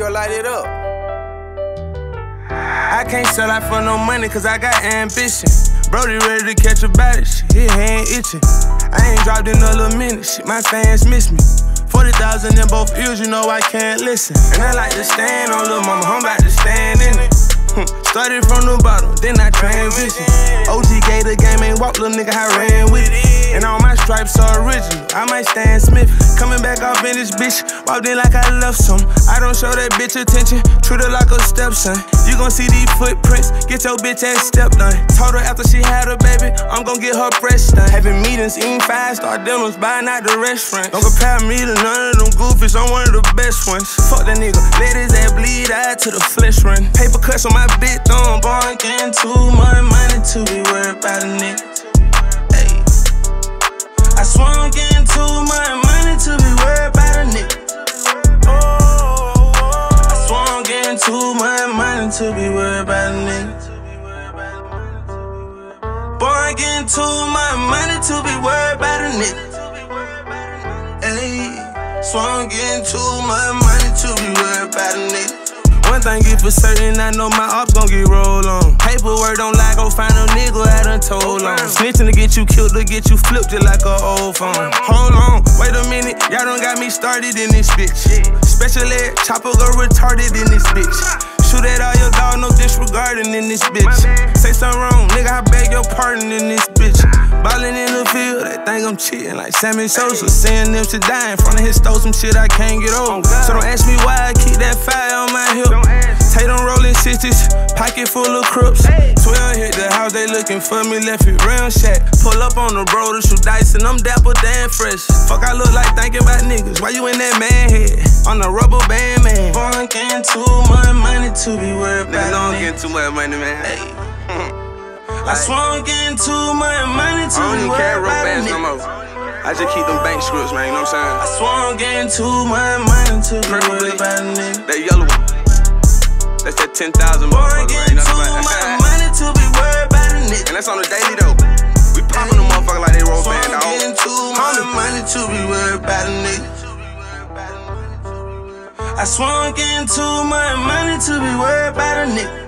gon' light it up. I can't sell out for no money, cause I got ambition. Brody ready to catch a body, shit, his hand itching. I ain't dropped in a little minute, shit, my fans miss me. 40,000 in both ears, you know I can't listen. And I like to stand on Lil' Mama, I'm about to stand in it. Started from the bottom, then I transition. OG gave the game, ain't walk, little nigga, I ran with it. And all my stripes are original, I might Stan Smith. Coming back off in this bitch, walked in like I left some. I don't show that bitch attention, treat her like a stepson. You gon' see these footprints, get your bitch ass stepped on. Told her after she had a baby, I'm gon' get her fresh done. Having meetings, eating 5-star dinners, buying out the restaurant. Don't compare me to none of them goofies, I'm one of the best ones. Fuck that nigga, let his ass bleed out to the flesh run. Paper cuts on my big thumb, boy, I'm getting too much money to be worried about a nigga. Ay. I swear I'm getting too much money to be worried about a nigga. I swear I'm getting too much money to be worried about a nigga. Boy, I'm getting too much money to be worried about a nigga. Ay. Swear I'm getting too much money to be worried about a nigga. One thing get for certain, I know my ops gon' get rolled on. Paperwork don't lie, go find a nigga I done told on. Snitching to get you killed, to get you flipped just like an old phone. Hold on, wait a minute, y'all done got me started in this bitch. Special ed, chopper go retarded in this bitch. Shoot at all your dog, no disregarding in this bitch. Say something wrong, nigga, I beg your pardon in this bitch. Ballin' in the field, they think I'm cheating like Sammy Sosa. Seeing them to die in front of his stole some shit I can't get over. So don't ask me why I keep that fire on my hip. Take them rolling 60s, pocket full of crooks. 12 hit the house, they looking for me, left it round shack. Pull up on the bro to shoot dice and I'm dapper damn fresh. Fuck, I look like thinking about niggas, why you in that man head? On the rubber band, man. Boy, I'm getting too much money to be worried about. Nigga, I'm getting too much money, man. Hey. I swear I'm getting too much money to be worried about a nigga. No more. I just keep them bank scripts, man, you know what I'm saying? I swear I'm getting too much money to be worried about a nigga. That yellow one. That's that 10,000 motherfucker, man. You know too much money to be worried about a nigga. And that's on the daily though. We poppin' them motherfucker like they roll band, dog. I'm getting too much money to be worried about a nigga. I swear I'm getting too much money to be worried about a nigga.